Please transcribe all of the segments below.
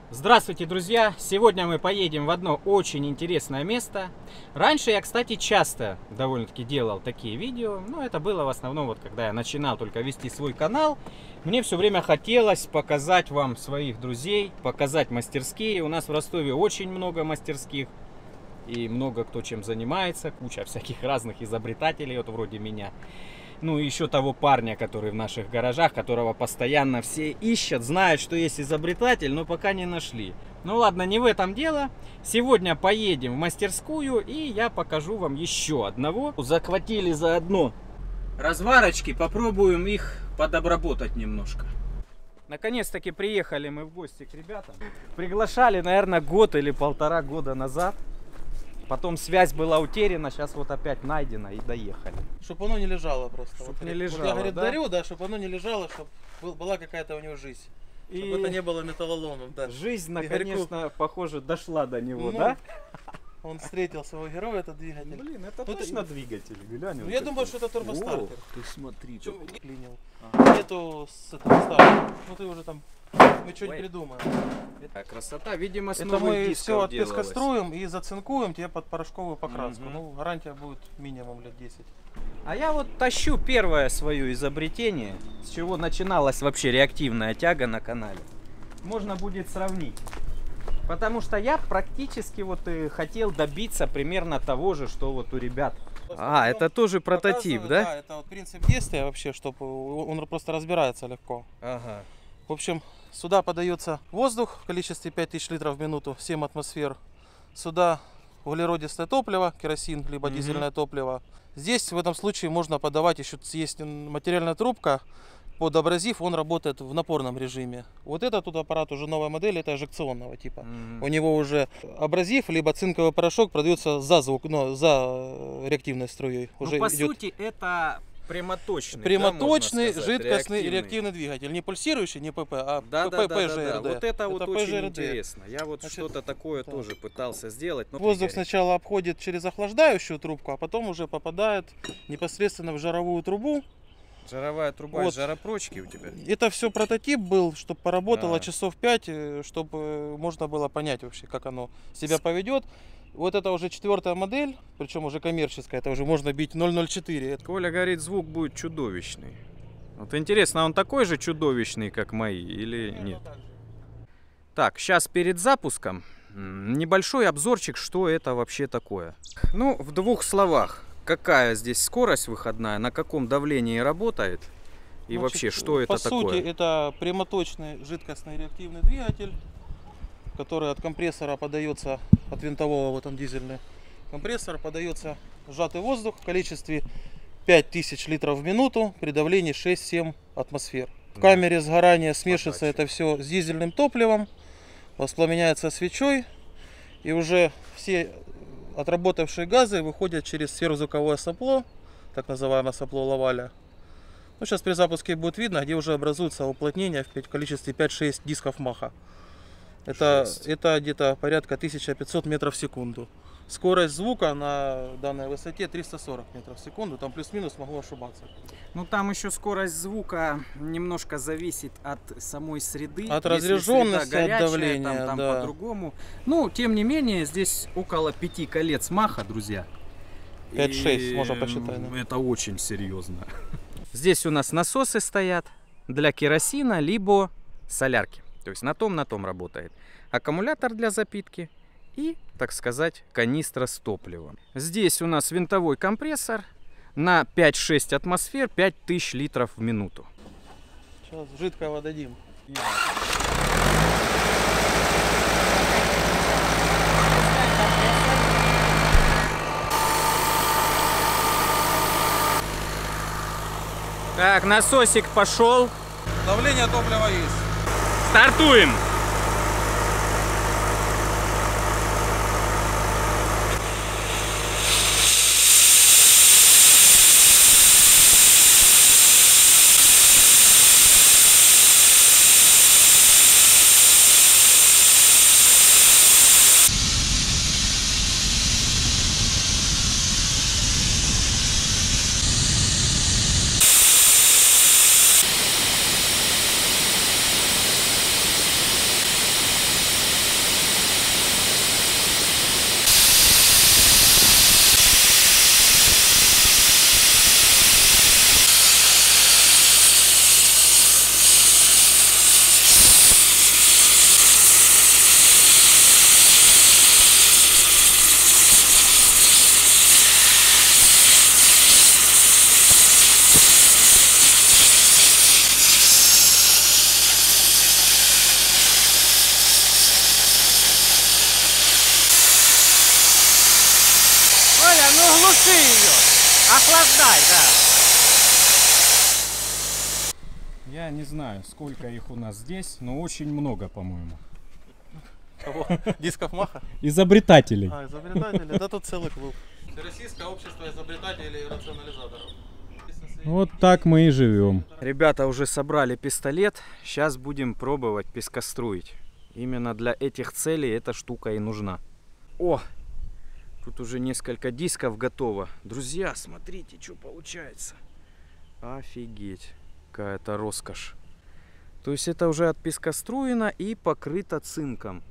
Здравствуйте, друзья! Сегодня мы поедем в одно очень интересное место. Раньше я, кстати, часто довольно-таки делал такие видео, но это было в основном вот когда я начинал только вести свой канал. Мне все время хотелось показать вам своих друзей, показать мастерские. У нас в Ростове очень много мастерских и много кто чем занимается, куча всяких разных изобретателей, вот вроде меня. Ну и еще того парня, который в наших гаражах, которого постоянно все ищут, знают, что есть изобретатель, но пока не нашли. Ну ладно, не в этом дело. Сегодня поедем в мастерскую, и я покажу вам еще одного. Захватили заодно разварочки, попробуем их подобработать немножко. Наконец-таки приехали мы в гости к ребятам. Приглашали, наверное, год или полтора года назад. Потом связь была утеряна, сейчас вот опять найдена и доехали. Чтобы оно не лежало просто. Чтоб вот, не лежало, вот я, говорит, да? дарю, да, чтобы оно не лежало, чтобы была какая-то у него жизнь. И Чтобы это не было металлоломом, да. жизнь, Игорьку, наконец-то, похоже, дошла до него, ну, да? Он встретил своего героя, этот двигатель. Блин, это Ну, точно двигатель, глянь. Ну, вот я такой. думаю, что это турбостартер. Ты смотри, Чё, какой. клинил. Ага. Нету с этого стартера. Ну ты уже там, мы что-нибудь Ой. придумаем. А, красота, видимо, с Это новых мы дисков все делалось. отпескоструем и зацинкуем тебе под порошковую покраску. Мгм. Ну, гарантия будет минимум лет 10. А я вот тащу первое свое изобретение, с чего начиналась вообще реактивная тяга на канале. Можно будет сравнить. Потому что я практически вот и хотел добиться примерно того же, что вот у ребят. А, это тоже прототип, Показываю, да? Да, это вот принцип действия вообще, чтобы он просто разбирается легко. Ага. В общем, сюда подается воздух в количестве 5000 литров в минуту, 7 атмосфер. Сюда углеродистое топливо, керосин, либо Мгм. дизельное топливо. Здесь в этом случае можно подавать еще, есть материальная трубка, под абразив он работает в напорном режиме. Вот этот тут аппарат уже новая модель, это эжекционного типа. Мгм. У него уже абразив, либо цинковый порошок продается за звук, но за реактивной струей. Ну, Уже по идет сути, это прямоточный, прямоточный, да, можно сказать, жидкостный реактивный двигатель. Не пульсирующий, не ПП, а Да. ПЖРД. Вот это вот очень ПЖРД. интересно. Я вот Значит, что-то такое да. тоже пытался сделать. Но Воздух пригорит. сначала обходит через охлаждающую трубку, а потом уже попадает непосредственно в жаровую трубу. Жаровая труба Вот. из жаропрочки у тебя. Это все прототип был, чтобы поработало А. часов 5, чтобы можно было понять вообще, как оно себя поведет. Вот это уже 4-я модель, причем уже коммерческая, это уже можно бить 004. Коля говорит, звук будет чудовищный. Вот интересно, он такой же чудовищный, как мои, или нет? Так, сейчас перед запуском небольшой обзорчик, что это вообще такое. Ну, в двух словах. Какая здесь скорость выходная, на каком давлении работает и Значит, вообще, что это по такое? сути, это прямоточный жидкостный реактивный двигатель, который от компрессора подается, от винтового, вот он дизельный компрессор, подается сжатый воздух в количестве 5000 литров в минуту при давлении 6-7 атмосфер. В камере сгорания смешивается это все с дизельным топливом, воспламеняется свечой, и уже все отработавшие газы выходят через сверхзвуковое сопло, так называемое сопло Лаваля. Ну, сейчас при запуске будет видно, где уже образуется уплотнение в количестве 5-6 дисков маха. Это где-то порядка 1500 метров в секунду. Скорость звука на данной высоте 340 метров в секунду, там плюс-минус, могу ошибаться. Ну там еще скорость звука немножко зависит от самой среды. От Если разряженности, среда горячая, от давления, там да. по-другому. Ну, тем не менее, здесь около 5 колец маха, друзья. 5-6, И, можно посчитать, да. Это очень серьезно. Здесь у нас насосы стоят для керосина, либо солярки. То есть на том работает. Аккумулятор для запитки и, так сказать, канистра с топливом. Здесь у нас винтовой компрессор на 5-6 атмосфер, 5000 литров в минуту. Сейчас жидкого дадим. Так, насосик пошел. Давление топлива есть. Стартуем! Глуши ее. Охлаждай, да. Я не знаю, сколько их у нас здесь, но очень много, по-моему. Кого? Дисков Маха? Изобретателей. А, изобретатели? Да тут целый клуб. Российское общество изобретателей и рационализаторов. Вот так мы и живем. Ребята уже собрали пистолет. Сейчас будем пробовать пескоструить. Именно для этих целей эта штука и нужна. О! Тут уже несколько дисков готово. Друзья, смотрите, что получается. Офигеть. Какая-то роскошь. То есть это уже отпескоструено и покрыто цинком.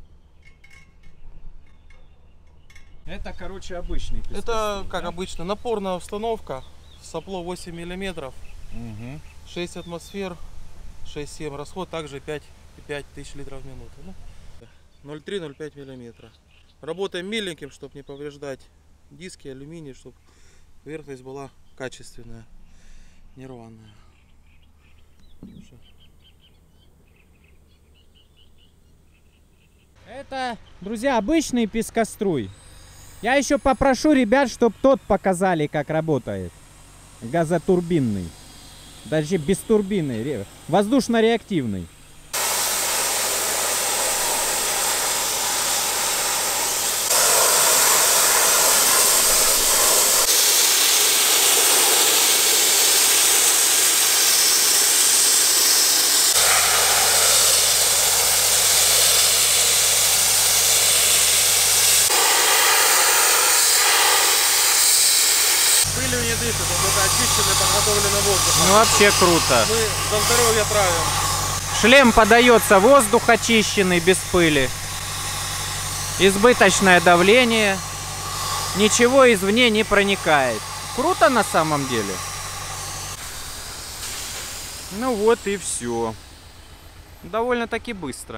Это, короче, обычный пескоструй. Это, как да? обычно, напорная установка. Сопло 8 миллиметров. Угу. 6 атмосфер. 6-7 расход. Также 5000 литров в минуту. 0,3-0,5 миллиметра. Работаем миленьким, чтобы не повреждать диски, алюминий, чтобы поверхность была качественная, не рваная. Это, друзья, обычный пескоструй. Я еще попрошу ребят, чтобы тот показали, как работает. Газотурбинный. Даже без турбины. Воздушно-реактивный. Пылью не дышит, он только очищенный, подготовленный воздух. Ну вообще круто. Мы за здоровье травим. Шлем подается воздух очищенный, без пыли. Избыточное давление. Ничего извне не проникает. Круто на самом деле. Ну вот и все. Довольно-таки быстро.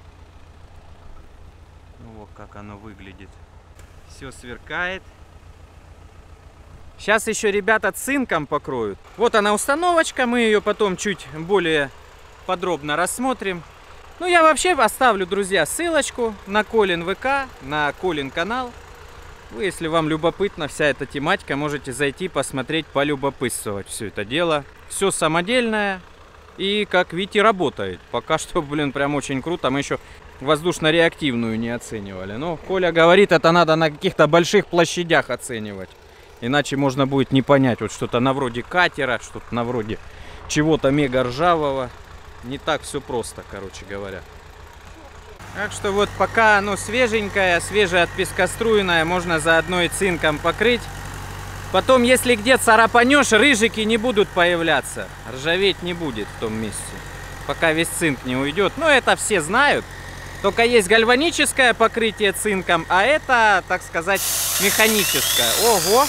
Вот как оно выглядит. Все сверкает. Сейчас еще ребята цинком покроют. Вот она установочка, мы ее потом чуть более подробно рассмотрим. Ну я вообще оставлю, друзья, ссылочку на Колин ВК, на Колин канал. Вы, если вам любопытна вся эта тематика, можете зайти посмотреть, полюбопытствовать все это дело. Все самодельное и, как видите, работает. Пока что, блин, прям очень круто. Мы еще воздушно-реактивную не оценивали. Но Коля говорит, это надо на каких-то больших площадях оценивать. Иначе можно будет не понять. Вот что-то на вроде катера, что-то на вроде чего-то мега ржавого. Не так все просто, короче говоря. Так что вот пока оно свеженькое, свежее отпескоструйное, можно заодно и цинком покрыть. Потом, если где царапанешь, рыжики не будут появляться. Ржаветь не будет в том месте. Пока весь цинк не уйдет. Но это все знают. Только есть гальваническое покрытие цинком, а это, так сказать, механическое. Ого!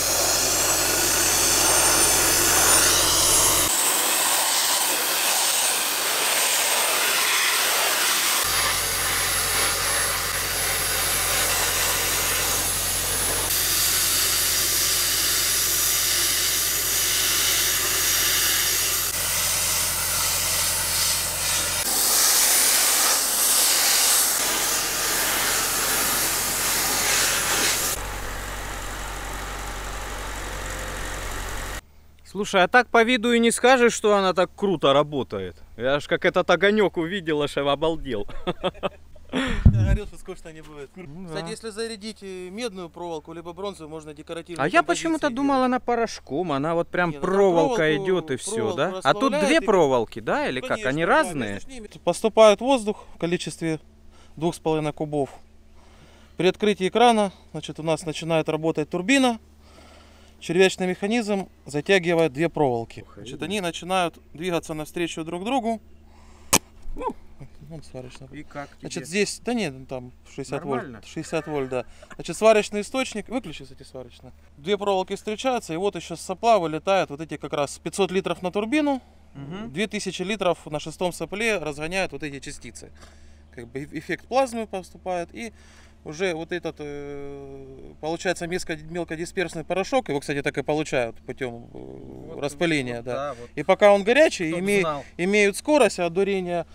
Слушай, а так по виду и не скажешь, что она так круто работает. Я аж как этот огонек увидел, аж обалдел. Я говорил, что скучно не будет. Ну, Кстати, да. если зарядить медную проволоку, либо бронзовую, можно декоративно. А я почему-то думал, она порошком, она вот прям Не, ну там проволока проволоку- идет и все, проволоку да? А тут две расплавляет и- проволоки, да, или как? Они разные? Поступает воздух в количестве 2,5 кубов. При открытии крана, значит, у нас начинает работать турбина. Червячный механизм затягивает две проволоки. Значит, они начинают двигаться навстречу друг другу. Вон сварочная. И как Значит, здесь, да нет, там 60 Нормально? вольт. 60 вольт, да. Значит, сварочный источник, выключи, кстати, сварочно. Две проволоки встречаются, и вот еще с сопла вылетает вот эти как раз 500 литров на турбину, 2000 литров на шестом сопле разгоняют вот эти частицы. Как бы эффект плазмы поступает, и уже вот этот, получается, мелкодисперсный порошок, его, кстати, так и получают путем распыления, да. Вот. И пока он горячий, Чтоб имеют скорость, а от дурения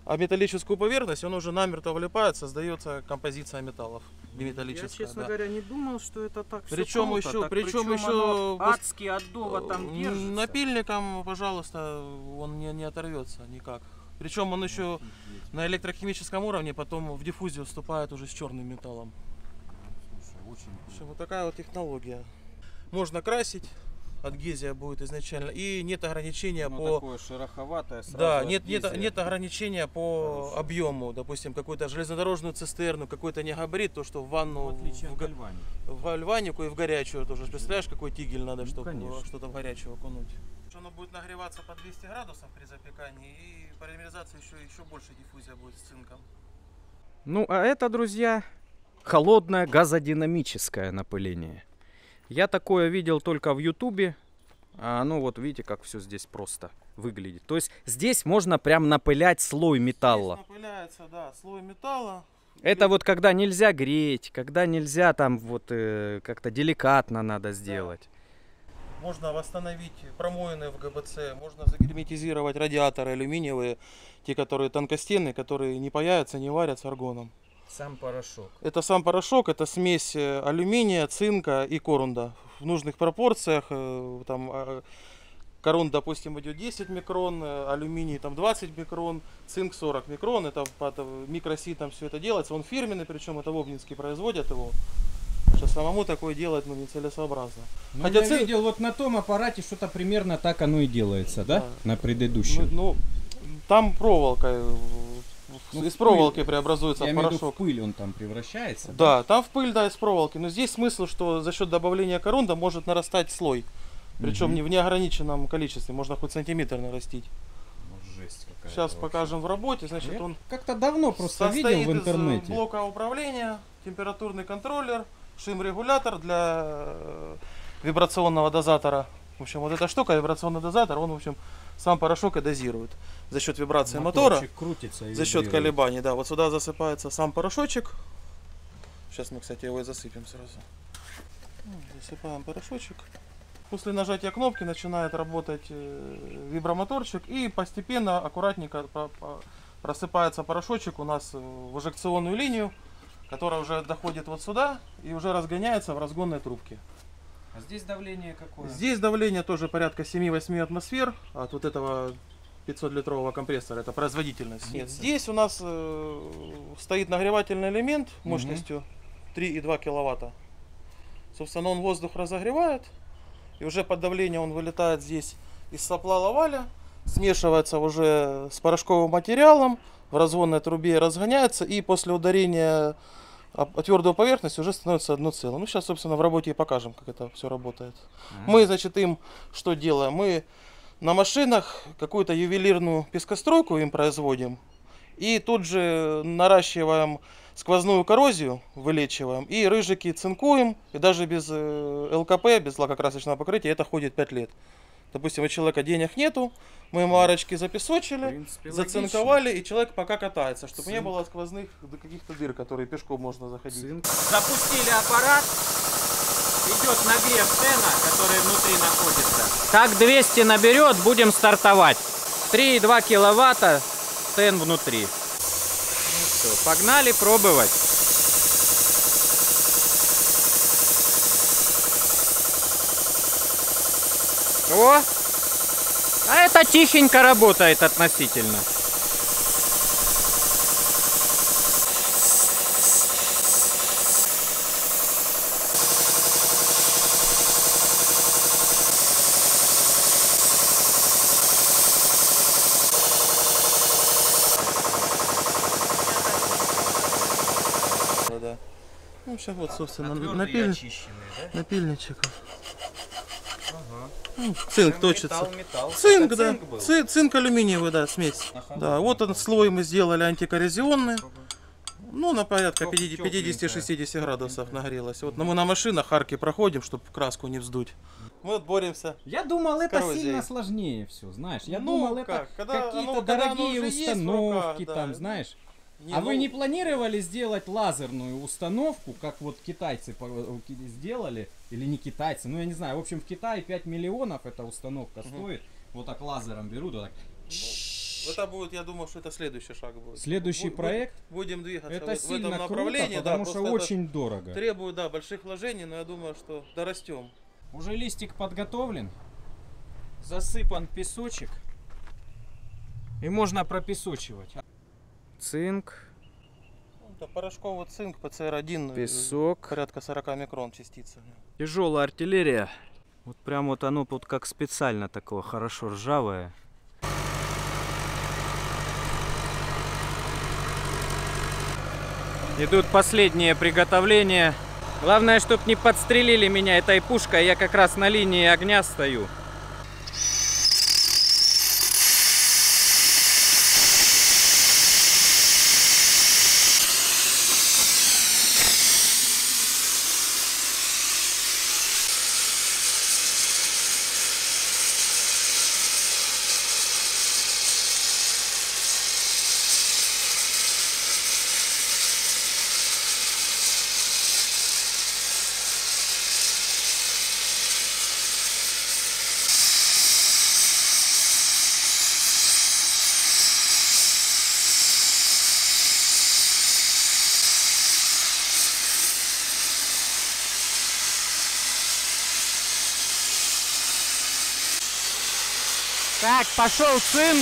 А металлическую поверхность он уже намертво влипает, создается композиция металлов биметаллическая. Я, честно да. говоря, не думал, что это так всё Причем круто. еще, Так, причем еще оно адски от дова там держится. напильником, пожалуйста, он не оторвется никак. Причем он еще на электрохимическом уровне потом в диффузию вступает уже с черным металлом. Слушай, очень В общем, вот такая вот технология. Можно красить, адгезия будет изначально, и нет ограничения по... такое шероховатое сразу. Да, адгезия. нет ограничения по Хорошая. объему. Допустим, какую-то железнодорожную цистерну, какой-то негабарит, то что в ванну, В отличие от гальваники. в гальванику и в горячую тоже. Представляешь, какой тигель надо, Ну, чтобы конечно. что-то в горячую окунуть. Оно будет нагреваться по 200 градусов при запекании, и по полимеризации еще больше диффузия будет с цинком. Ну, а это, друзья, холодное газодинамическое напыление. Я такое видел только в Ютубе. А ну вот видите, как все здесь просто выглядит. То есть здесь можно прям напылять слой металла. Здесь напыляется, да, слой металла. Это вот когда нельзя греть, когда нельзя там вот как-то деликатно надо сделать. Можно восстановить промоины в ГБЦ, можно загерметизировать радиаторы алюминиевые, те, которые тонкостенные, которые не паятся, не варят с аргоном. Сам порошок. Это сам порошок, это смесь алюминия, цинка и корунда в нужных пропорциях. Там корунд, допустим, идет 10 микрон, алюминий там 20 микрон, цинк 40 микрон. Это под микроситом все это делается. Он фирменный, причем это в Обнинске производят его. Что самому такое делать нецелесообразно. Ну, Хотя я видел вот на том аппарате что-то примерно так оно и делается, да? Да. На предыдущем. Ну, там проволока, Ну, из в проволоки пыль. преобразуется Я в имею в виду, порошок. в пыль он там превращается. Да, там в пыль, да, из проволоки. Но здесь смысл, что за счет добавления корунда может нарастать слой. Причем Мгм. не в неограниченном количестве, можно хоть сантиметр нарастить. Ну, жесть какая-то Сейчас вообще. покажем в работе. Значит, Я он как-то давно просто видел состоит в из интернете. блока управления, температурный контроллер, шим-регулятор для вибрационного дозатора. В общем, вот эта штука, вибрационный дозатор, он, в общем, сам порошок и дозирует за счет вибрации мотора. Моторчик крутится и За счет вибрирует. колебаний, да. Вот сюда засыпается сам порошочек. Сейчас мы, кстати, его и засыпем сразу. Засыпаем порошочек. После нажатия кнопки начинает работать вибромоторчик, и постепенно, аккуратненько просыпается порошочек у нас в инжекционную линию, которая уже доходит вот сюда и уже разгоняется в разгонной трубке. А здесь давление какое? Здесь давление тоже порядка 7-8 атмосфер от вот этого 500-литрового компрессора, это производительность. Нет, здесь у нас стоит нагревательный элемент мощностью 3,2 киловатта. Собственно, он воздух разогревает, и уже под давлением он вылетает здесь из сопла лаваля, смешивается уже с порошковым материалом, в разгонной трубе разгоняется, и после ударения о твердую поверхность уже становится одно целое. Ну, сейчас, собственно, в работе и покажем, как это все работает. Мы, значит, им что делаем? Мы на машинах какую-то ювелирную пескостройку им производим, и тут же наращиваем сквозную коррозию, вылечиваем, и рыжики цинкуем, и даже без ЛКП, без лакокрасочного покрытия, это ходит 5 лет. Допустим, у человека денег нету, мы ему арочки запесочили, В принципе, зацинковали, и человек пока катается, чтобы не Цинк. было сквозных каких-то дыр, которые пешком можно заходить. Запустили аппарат. Идет нагрев стена, который внутри находится. Как 200 наберет, будем стартовать. 3,2 киловатта стен внутри. Ну все, погнали пробовать. О! А это тихенько работает относительно. Да. Ну, сейчас вот, собственно, Очищенные, да? напильничек. Ага. Ну, цинк точится. Металл. Цинк, Это да. цинк был? Цинк алюминиевый, да, смесь. Ага. Да, вот он слой мы сделали антикоррозионный. Ну, на порядка Ох, 50-60 градусов нагрелось. Вот мы на машинах арки проходим, чтобы краску не вздуть. Мы вот боремся. Я думал, это коррозией. сильно сложнее все, знаешь. Я Ну, думал, это как, когда какие-то оно- когда оно дорогие уже есть в установки руках, да. там, знаешь. Не, А ну, вы не планировали сделать лазерную установку, как вот китайцы сделали, или не китайцы, ну я не знаю, в общем в Китае 5 миллионов эта установка стоит, вот так лазером берут, вот так Это будет, я думаю, что это следующий шаг будет. Следующий проект. Будем двигаться Это в сильно этом круто, направлении, потому да, что просто это очень дорого. требует, да, больших вложений, но я думаю, что дорастем. Уже листик подготовлен, засыпан песочек, и можно пропесочивать. Цинк, Это порошковый цинк, ПЦР-1, песок, порядка 40 микрон частицы. тяжелая артиллерия. Вот прям вот оно вот как специально такое, хорошо ржавое. Идут последние приготовления. Главное, чтоб не подстрелили меня этой пушкой. Я как раз на линии огня стою. Так, пошел цинк.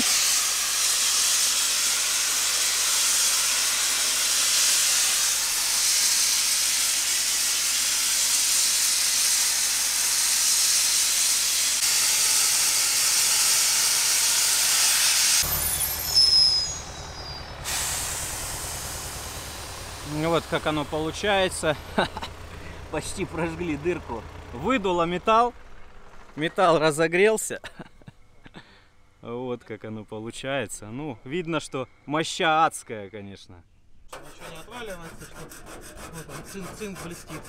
Вот как оно получается. Почти прожгли дырку. Выдуло металл. Металл разогрелся. Вот как оно получается. Ну, видно, что моща адская, конечно. Ничего не отваливается, что вот он, цинк блестит.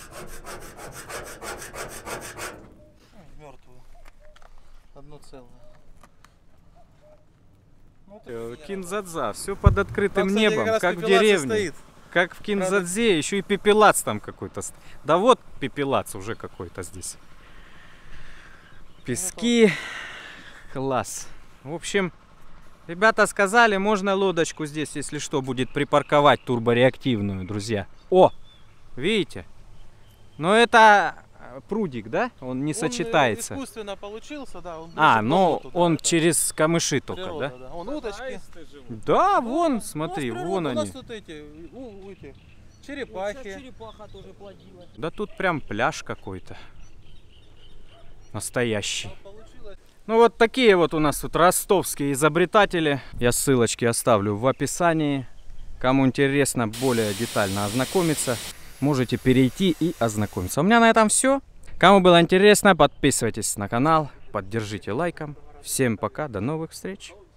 Мертвую. Одно целое. Ну, Кинзадза, все под открытым там, кстати, небом, как в пепелац и деревне. стоит. Как в Кинзадзе, еще и пепелац там какой-то. Да вот пепелац уже какой-то здесь. Пески. Класс. В общем, ребята сказали, можно лодочку здесь, если что, будет припарковать турбореактивную, друзья. О, видите? Но это прудик, да? Он не сочетается. Он искусственно получился, да. Он Но туда, он это через камыши только, природа, да? да? Вон удочки. Да, вон, смотри, У нас природа, вон у они. нас тут эти черепахи. Черепаха тоже плодилась. Да тут прям пляж какой-то. Настоящий. Получилось. Ну вот такие вот у нас тут ростовские изобретатели. Я ссылочки оставлю в описании. Кому интересно более детально ознакомиться, можете перейти и ознакомиться. У меня на этом все. Кому было интересно, подписывайтесь на канал, поддержите лайком. Всем пока, до новых встреч.